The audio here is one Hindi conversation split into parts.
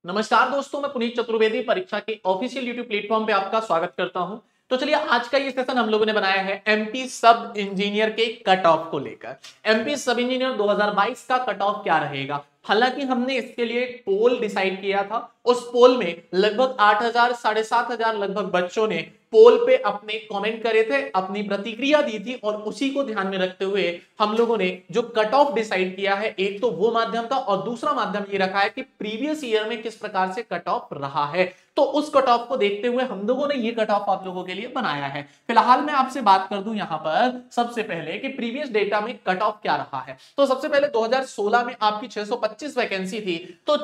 नमस्कार दोस्तों, मैं पुनीत चतुर्वेदी परीक्षा के ऑफिशियल यूट्यूब प्लेटफॉर्म पे आपका स्वागत करता हूं। तो चलिए, आज का ये सेशन हम लोगों ने बनाया है एमपी सब इंजीनियर के कट ऑफ को लेकर। एमपी सब इंजीनियर 2022 का कट ऑफ क्या रहेगा। हालांकि हमने इसके लिए एक पोल डिसाइड किया था। उस पोल में लगभग 8,000 7,500 लगभग बच्चों ने पोल पे अपने कमेंट करे थे, अपनी प्रतिक्रिया दी थी, और उसी को ध्यान में रखते हुए हम लोगों ने जो कट ऑफ डिसाइड किया है, एक तो वो माध्यम था और दूसरा माध्यम ये रखा है कि प्रीवियस ईयर में किस प्रकार से कट ऑफ रहा है। तो उस कट ऑफ को देखते हुए हम लोगों ने ये कट ऑफ आप लोगों के लिए बनाया है। फिलहाल मैं आपसे बात कर दूं यहां पर सबसे पहले कि प्रीवियस डेटा में कट ऑफ क्या रहा है। तो सबसे पहले 2016 में आपकी 625 वैकेंसी थी, तो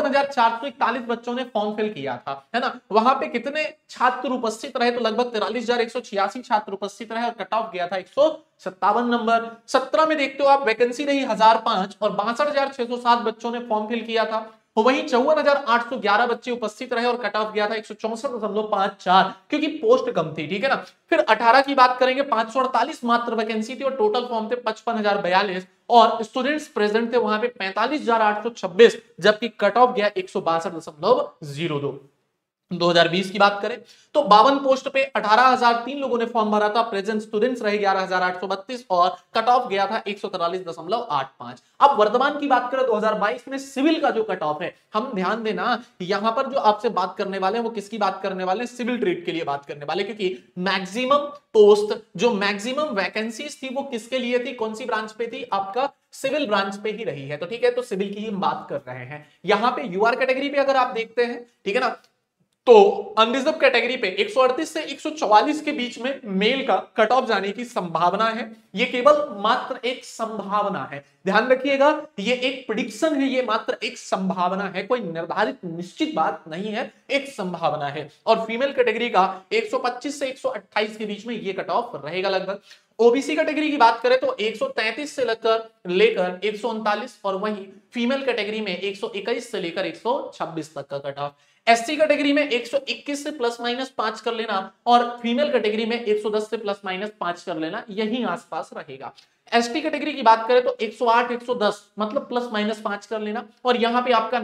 54,441 बच्चों ने फॉर्म फिल किया था, है ना। वहां पे कितने छात्र उपस्थित रहे, तो लगभग 43,186 छात्र उपस्थित रहे और कट ऑफ गया था 157 नंबर। 17 में देखते हो आप, वैकेंसी रही 1005 और 62,607 बच्चों ने फॉर्म फिल किया था। तो वहीं 54,811 बच्चे उपस्थित रहे और कट ऑफ गया था 164.54, क्योंकि पोस्ट कम थी, ठीक है ना। फिर 18 की बात करेंगे, 548 मात्र वैकेंसी थी और टोटल फॉर्म थे 55,042 और स्टूडेंट्स प्रेजेंट थे वहां पे 45,826, जबकि कट ऑफ गया 162.02। 2020 की बात करें तो 52 पोस्ट पे 18,003 लोगों ने फॉर्म भरा था। प्रेजेंट स्टूडेंट्स रहे 11,832 और कट ऑफ गया था 143.85। अब वर्तमान की बात करें 2022 में सिविल का जो कट ऑफ है, हम ध्यान देना यहां पर जो आपसे बात करने वाले हैं वो किसकी बात करने वाले हैं, सिविल ट्रेड के लिए बात करने वाले, क्योंकि मैक्सिमम पोस्ट जो मैक्सिमम वैकेंसीज थी वो किसके लिए थी, कौन सी ब्रांच पे थी, आपका सिविल ब्रांच पे ही रही है। तो ठीक है, तो सिविल की हम बात कर रहे हैं। यहां पे यूआर कैटेगरी पे अगर आप देखते हैं, ठीक है ना, तो अनरिजर्व कैटेगरी पे 138 से 144 के बीच में मेल का कट ऑफ जाने की संभावना है। ये केवल मात्र एक संभावना है, ध्यान रखिएगा। ये एक प्रिडिक्शन है, ये मात्र एक संभावना है, कोई निर्धारित निश्चित बात नहीं है, एक संभावना है। और फीमेल कैटेगरी का 125 से 128 के बीच में ये कट ऑफ रहेगा लगभग। ओबीसी कैटेगरी की बात करें तो 133 से लेकर 139 और वहीं फीमेल कैटेगरी में 121 से लेकर 126 तक का कट ऑफ। एससी कैटेगरी में 121 से प्लस माइनस 5 कर लेना और फीमेल कैटेगरी में 110 से प्लस माइनस 5 कर लेना, यही आसपास रहेगा। एसटी कैटेगरी की बात करें तो 108 110 मतलब प्लस माइनस 5 कर लेना, और यहां पे आपका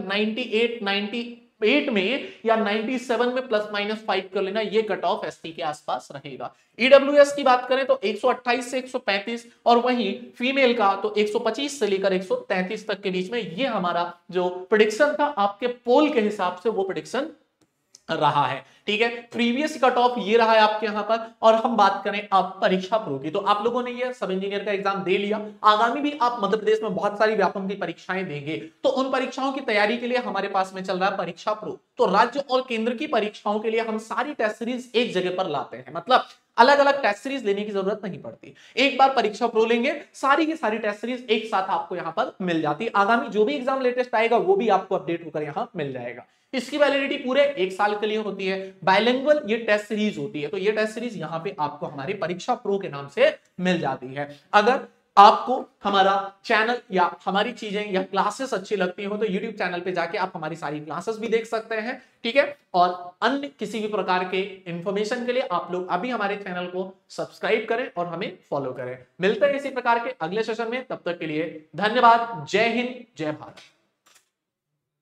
98 में या 97 में प्लस माइनस 5 कर लेना, ये कट ऑफ एसटी के आसपास रहेगा। ईडब्ल्यूएस की बात करें तो 128 से 135 और वहीं फीमेल का तो 125 से लेकर 133 तक के बीच में, ये हमारा जो प्रेडिक्शन था आपके पोल के हिसाब से वो प्रेडिक्शन रहा है, ठीक है। प्रीवियस कट ऑफ ये रहा है आपके यहां पर। और हम बात करें आप परीक्षा प्रो की, तो आप लोगों ने ये सब इंजीनियर का एग्जाम दे लिया, आगामी भी आप मध्य प्रदेश में बहुत सारी व्यापम की परीक्षाएं देंगे, तो उन परीक्षाओं की तैयारी के लिए हमारे पास में चल रहा है परीक्षा प्रो। तो राज्य और केंद्र की परीक्षाओं के लिए हम सारी टेस्ट सीरीज एक जगह पर लाते हैं, मतलब अलग अलग टेस्ट सीरीज लेने की जरूरत नहीं पड़ती। एक बार परीक्षा प्रो लेंगे, सारी की सारी टेस्ट सीरीज एक साथ आपको यहां पर मिल जाती है। आगामी जो भी एग्जाम लेटेस्ट आएगा वो भी आपको अपडेट होकर यहां मिल जाएगा। इसकी वैलिडिटी पूरे एक साल के लिए होती है। बायलिंगुअल ये टेस्ट सीरीज होती है, तो ये टेस्ट सीरीज यहां पे आपको हमारी परीक्षा प्रो के नाम से मिल जाती है। अगर आपको हमारा चैनल या हमारी चीजें या क्लासेस अच्छी लगती हो तो YouTube चैनल पे जाके आप हमारी सारी क्लासेस भी देख सकते हैं, ठीक है। और अन्य किसी भी प्रकार के इंफॉर्मेशन के लिए आप लोग अभी हमारे चैनल को सब्सक्राइब करें और हमें फॉलो करें। मिलते हैं इसी प्रकार के अगले सेशन में, तब तक के लिए धन्यवाद। जय हिंद, जय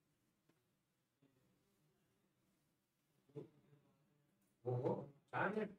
भारत।